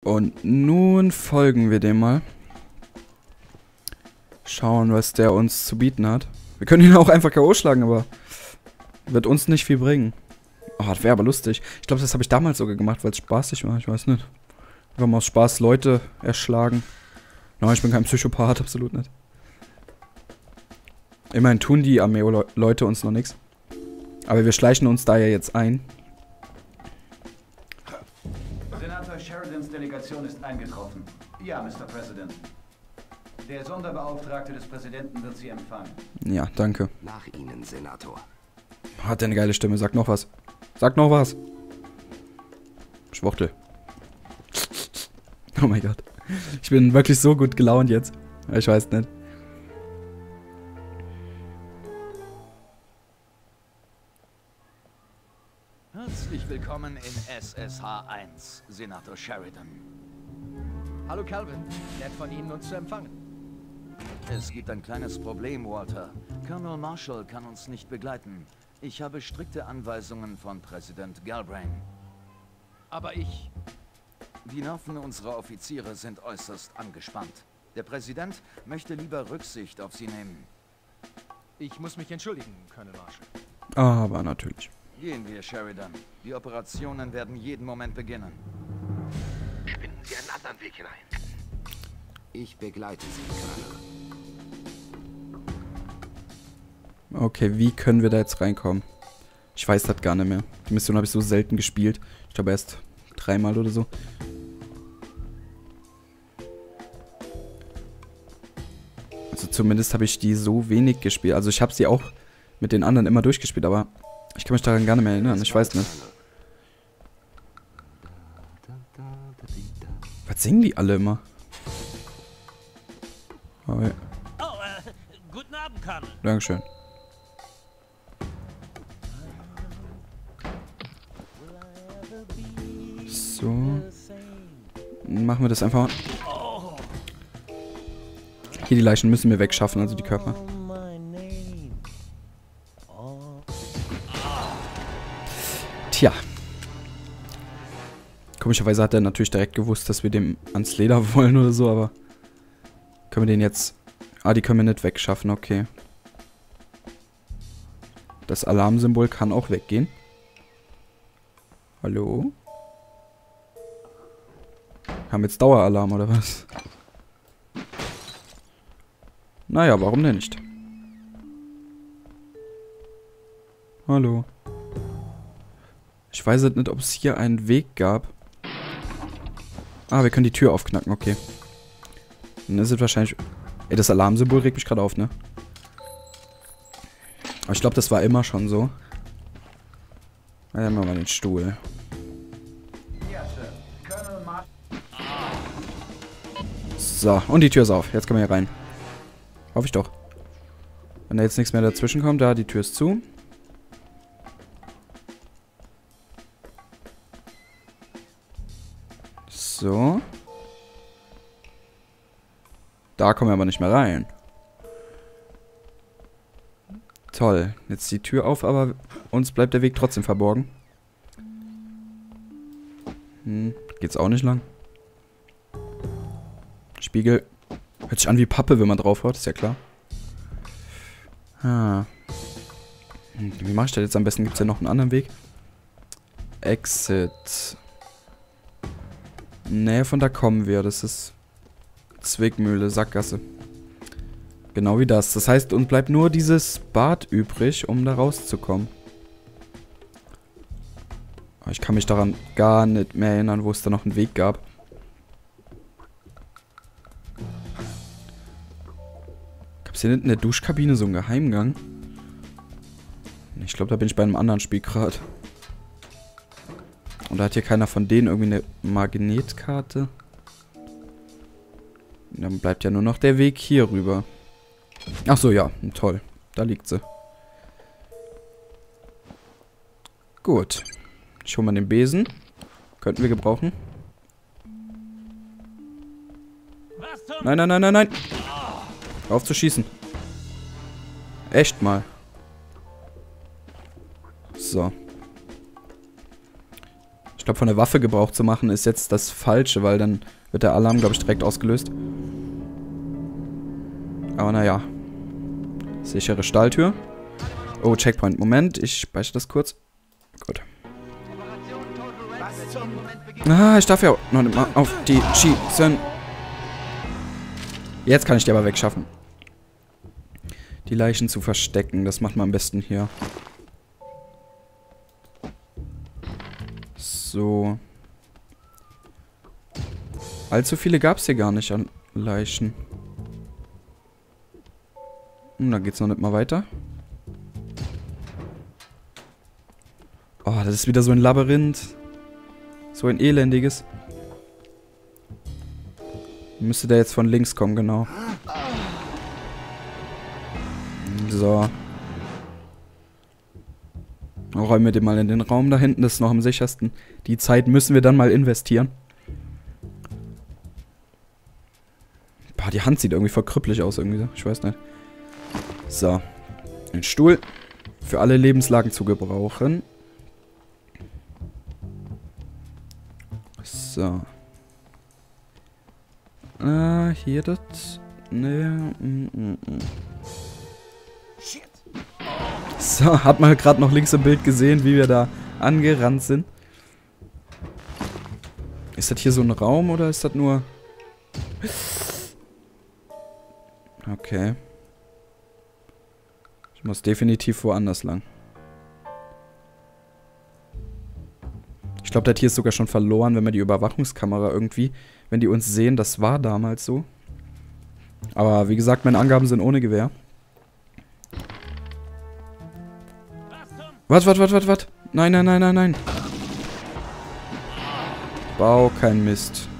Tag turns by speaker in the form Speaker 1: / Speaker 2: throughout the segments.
Speaker 1: Und nun folgen wir dem mal. Schauen, was der uns zu bieten hat. Wir können ihn auch einfach K.O. schlagen, aber wird uns nicht viel bringen. Oh, das wäre aber lustig. Ich glaube, das habe ich damals sogar gemacht, weil es spaßig war. Ich weiß nicht. Wir haben aus Spaß Leute erschlagen. Nein, ich bin kein Psychopath, absolut nicht. Immerhin tun die Armee-Leute uns noch nichts. Aber wir schleichen uns da ja jetzt ein.
Speaker 2: Senator Sheridans Delegation ist eingetroffen. Ja, Mr. President. Der Sonderbeauftragte des Präsidenten wird Sie empfangen.
Speaker 1: Ja, danke.
Speaker 3: Nach Ihnen, Senator.
Speaker 1: Hat der eine geile Stimme. Sag noch was. Sag noch was. Schwuchtel. Oh mein Gott. Ich bin wirklich so gut gelaunt jetzt. Ich weiß nicht.
Speaker 4: Herzlich willkommen in SSH-1, Senator Sheridan.
Speaker 5: Hallo Calvin, nett von Ihnen, uns zu empfangen.
Speaker 4: Es gibt ein kleines Problem, Walter. Colonel Marshall kann uns nicht begleiten. Ich habe strikte Anweisungen von Präsident Galbraith.
Speaker 5: Aber ich...
Speaker 4: Die Nerven unserer Offiziere sind äußerst angespannt. Der Präsident möchte lieber Rücksicht auf sie nehmen.
Speaker 5: Ich muss mich entschuldigen, Colonel Marshall.
Speaker 1: Aber natürlich.
Speaker 4: Gehen wir, Sheridan. Die Operationen werden jeden Moment beginnen.
Speaker 3: Finden Sie einen anderen Weg hinein. Ich begleite Sie, Colonel.
Speaker 1: Okay, wie können wir da jetzt reinkommen? Ich weiß das gar nicht mehr. Die Mission habe ich so selten gespielt. Ich glaube erst 3-mal oder so. Also zumindest habe ich die so wenig gespielt. Also ich habe sie auch mit den anderen immer durchgespielt, aber ich kann mich daran gar nicht mehr erinnern. Ich weiß nicht. Was singen die alle immer? Oh, ja.
Speaker 6: Guten Abend, Colonel.
Speaker 1: Dankeschön. So. Machen wir das einfach mal. Hier, die Leichen müssen wir wegschaffen, also die Körper. Tja. Komischerweise hat er natürlich direkt gewusst, dass wir dem ans Leder wollen oder so, aber... Können wir den jetzt... Ah, die können wir nicht wegschaffen, okay. Das Alarmsymbol kann auch weggehen. Hallo? Haben wir jetzt Daueralarm oder was? Naja, warum denn nicht? Hallo? Ich weiß jetzt nicht, ob es hier einen Weg gab. Ah, wir können die Tür aufknacken, okay. Dann ist es wahrscheinlich... Ey, das Alarmsymbol regt mich gerade auf, ne? Aber ich glaube, das war immer schon so. Na, dann machen wir mal den Stuhl.
Speaker 2: Ja, Sir. Colonel Marshall.
Speaker 1: So, und die Tür ist auf. Jetzt können wir hier rein. Hoffe ich doch. Wenn da jetzt nichts mehr dazwischen kommt, da, die Tür ist zu. So. Da kommen wir aber nicht mehr rein. Toll. Jetzt die Tür auf, aber uns bleibt der Weg trotzdem verborgen. Geht's auch nicht lang. Spiegel. Hört sich an wie Pappe, wenn man draufhaut, ist ja klar. Ah. Wie mache ich das jetzt am besten? Gibt es ja noch einen anderen Weg? Exit. Nee, von da kommen wir. Das ist Zwickmühle, Sackgasse. Genau wie das. Das heißt, uns bleibt nur dieses Bad übrig, um da rauszukommen. Aber ich kann mich daran gar nicht mehr erinnern, wo es da noch einen Weg gab. Gab es hier hinten in der Duschkabine so einen Geheimgang? Ich glaube, da bin ich bei einem anderen Spiel gerade. Und da hat hier keiner von denen irgendwie eine Magnetkarte. Dann bleibt ja nur noch der Weg hier rüber. Ach so, ja. Toll. Da liegt sie. Gut. Ich hole mal den Besen. Könnten wir gebrauchen. Nein, nein, nein, nein, nein. Hör auf zu schießen. Echt mal. So. Ich Ich glaube, von der Waffe Gebrauch zu machen, ist jetzt das Falsche, weil dann wird der Alarm, glaube ich, direkt ausgelöst. Aber naja. Sichere Stahltür. Oh, Checkpoint. Moment, ich speichere das kurz. Gut. Ah, ich darf ja noch nicht mal auf die schießen. Jetzt kann ich die aber wegschaffen. Die Leichen zu verstecken, das macht man am besten hier. So. Allzu viele gab es hier gar nicht an Leichen. Da geht's noch nicht mal weiter. Oh, das ist wieder so ein Labyrinth. So ein elendiges. Müsste der jetzt von links kommen, genau. So. Räumen wir den mal in den Raum da hinten, das ist noch am sichersten. Die Zeit müssen wir dann mal investieren. Boah, die Hand sieht irgendwie verkrüppelig aus irgendwie so. Ich weiß nicht. So. Ein Stuhl. Für alle Lebenslagen zu gebrauchen. So. Hier das. Ne. So, hat man gerade noch links im Bild gesehen, wie wir da angerannt sind. Ist das hier so ein Raum oder ist das nur... Okay. Ich muss definitiv woanders lang. Ich glaube, das hier ist sogar schon verloren, wenn wir die Überwachungskamera irgendwie... Wenn die uns sehen, das war damals so. Aber wie gesagt, meine Angaben sind ohne Gewehr. Was? Nein, nein, nein, nein, nein. Bau kein Mist.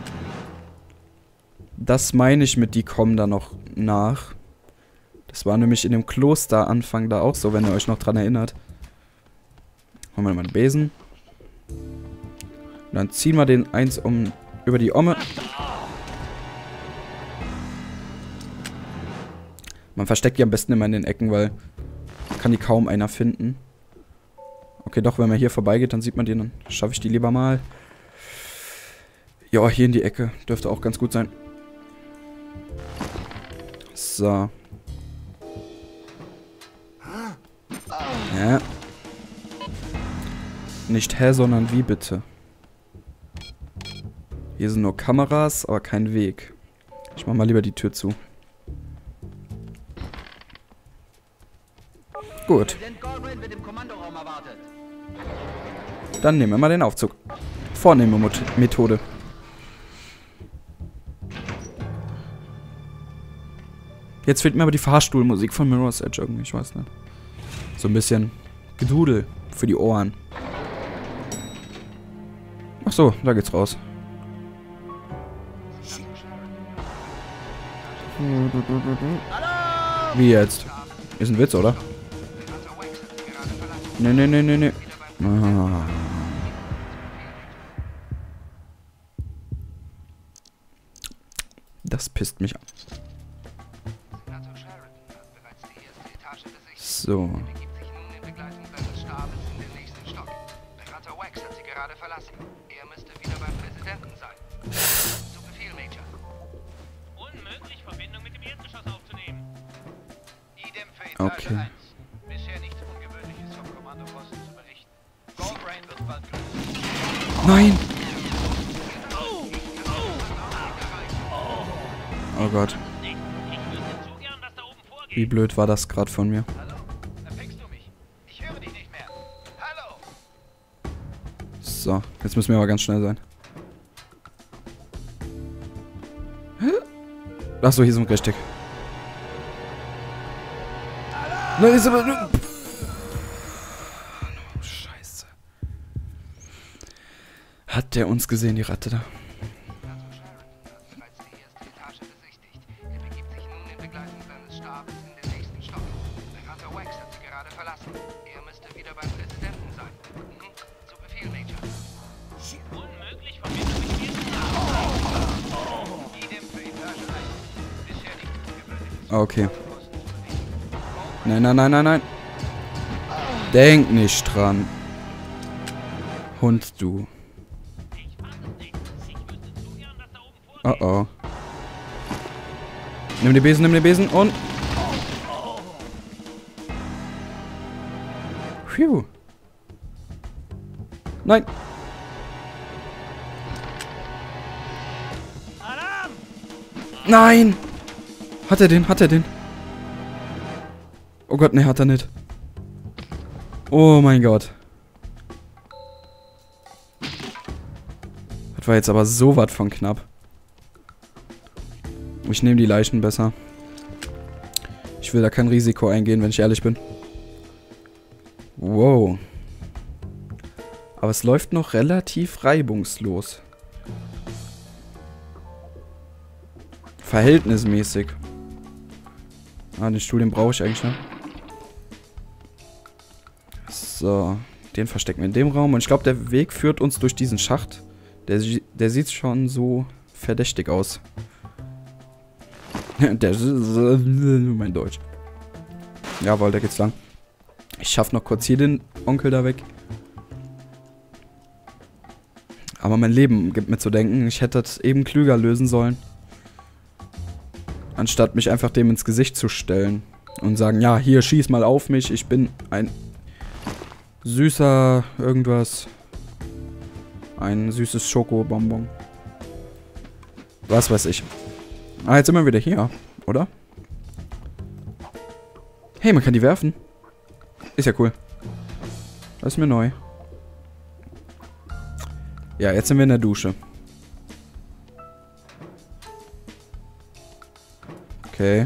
Speaker 1: Das meine ich mit, die kommen da noch nach. Das war nämlich in dem Kloster-Anfang da auch so, wenn ihr euch noch dran erinnert. Holen wir mal den Besen. Und dann ziehen wir den eins über die Omme. Man versteckt die am besten immer in den Ecken, weil kann die kaum einer finden. Okay, doch, wenn man hier vorbeigeht, dann sieht man die, dann schaffe ich die lieber mal. Ja, hier in die Ecke. Dürfte auch ganz gut sein. So. Ja. Nicht hä, sondern wie bitte. Hier sind nur Kameras, aber kein Weg. Ich mach mal lieber die Tür zu. Gut. Dann nehmen wir mal den Aufzug. Vornehme Methode. Jetzt fehlt mir aber die Fahrstuhlmusik von Mirror's Edge irgendwie, ich weiß nicht. So ein bisschen Gedudel für die Ohren. Ach so, da geht's raus. Wie jetzt? Ist ein Witz, oder? Nee. Ah. Das pisst mich an. So. Okay. Nein! Oh Gott. Wie blöd war das gerade von mir? So, jetzt müssen wir aber ganz schnell sein. Achso, hier sind wir richtig. Nein, ist aber... Scheiße. Hat der uns gesehen, die Ratte da? Okay. Nein. Denk nicht dran. Hund, du. Oh oh. Nimm den Besen und... Phew. Nein.
Speaker 6: Alarm!
Speaker 1: Nein! Hat er den? Hat er den? Oh Gott, ne, hat er nicht. Oh mein Gott. Das war jetzt aber so was von knapp. Ich nehme die Leichen besser. Ich will da kein Risiko eingehen, wenn ich ehrlich bin. Wow. Aber es läuft noch relativ reibungslos. Verhältnismäßig. Ah, den Stuhl, den brauche ich eigentlich noch. So. Den verstecken wir in dem Raum. Und ich glaube, der Weg führt uns durch diesen Schacht. Der sieht schon so verdächtig aus. Mein Deutsch. Jawohl, da geht's lang. Ich schaffe noch kurz hier den Onkel da weg. Aber mein Leben gibt mir zu denken, ich hätte das eben klüger lösen sollen. Anstatt mich einfach dem ins Gesicht zu stellen. Und sagen, ja, hier, schieß mal auf mich. Ich bin ein süßer irgendwas. Ein süßes Schokobonbon. Was weiß ich. Ah, jetzt sind wir wieder hier, oder? Hey, man kann die werfen. Ist ja cool. Das ist mir neu. Ja, jetzt sind wir in der Dusche. Okay.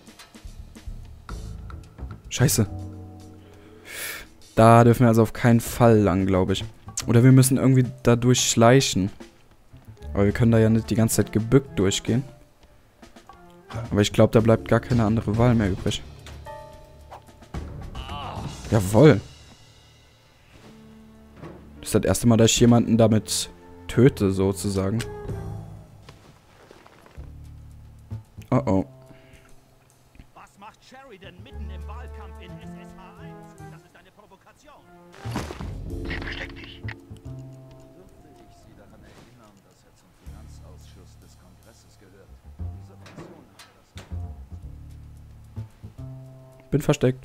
Speaker 1: Scheiße. Da dürfen wir also auf keinen Fall lang, glaube ich. Oder wir müssen irgendwie da durchschleichen. Aber wir können da ja nicht die ganze Zeit gebückt durchgehen. Aber ich glaube, da bleibt gar keine andere Wahl mehr übrig. Jawohl. Das ist das erste Mal, dass ich jemanden damit töte, sozusagen. Oh oh.
Speaker 6: Was macht Sheridan mitten im Wahlkampf in SSH 1? Das ist eine Provokation.
Speaker 3: Versteck dich.
Speaker 4: Dürfte ich Sie daran erinnern, dass er zum Finanzausschuss des Kongresses gehört? Diese Person hat das...
Speaker 1: Bin versteckt.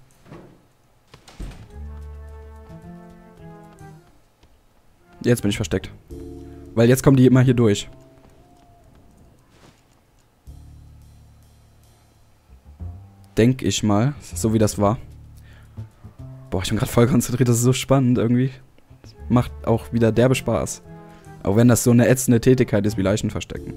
Speaker 1: Jetzt bin ich versteckt. Weil jetzt kommen die immer hier durch. Denk ich mal, so wie das war. Boah, ich bin gerade voll konzentriert, das ist so spannend irgendwie. Macht auch wieder derbe Spaß. Auch wenn das so eine ätzende Tätigkeit ist wie Leichen verstecken.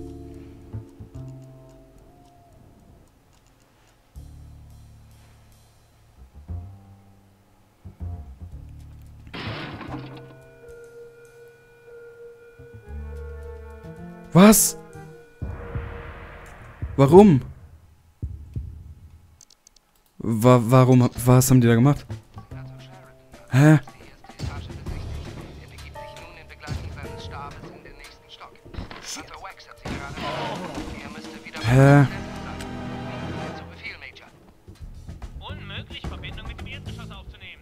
Speaker 1: Was? Warum? Warum? Was haben die da gemacht? Hä? Hä?
Speaker 6: Unmöglich, Verbindung mit dem Erdgeschoss aufzunehmen.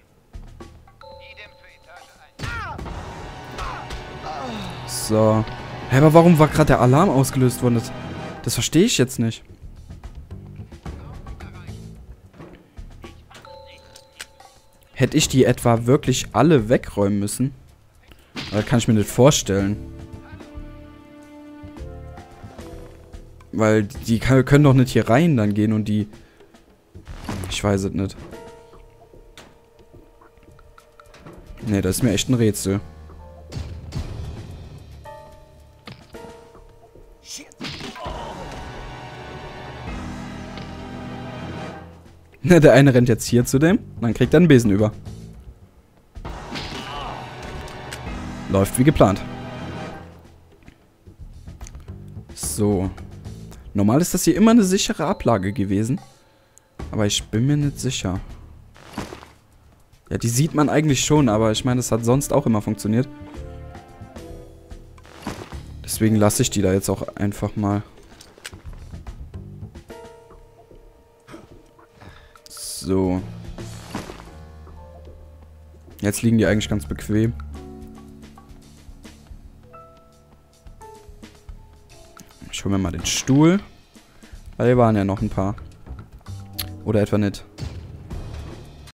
Speaker 1: So. Hä, aber warum war gerade der Alarm ausgelöst worden? Das verstehe ich jetzt nicht. Hätte ich die etwa wirklich alle wegräumen müssen? Das kann ich mir nicht vorstellen. Weil die können doch nicht hier rein dann gehen und die... Ich weiß es nicht. Nee, das ist mir echt ein Rätsel. Der eine rennt jetzt hier zu dem, dann kriegt er einen Besen über. Läuft wie geplant. So. Normal ist das hier immer eine sichere Ablage gewesen. Aber ich bin mir nicht sicher. Ja, die sieht man eigentlich schon, aber ich meine, das hat sonst auch immer funktioniert. Deswegen lasse ich die da jetzt auch einfach mal. So. Jetzt liegen die eigentlich ganz bequem. Ich hole mir mal den Stuhl. Weil hier waren ja noch ein paar. Oder etwa nicht.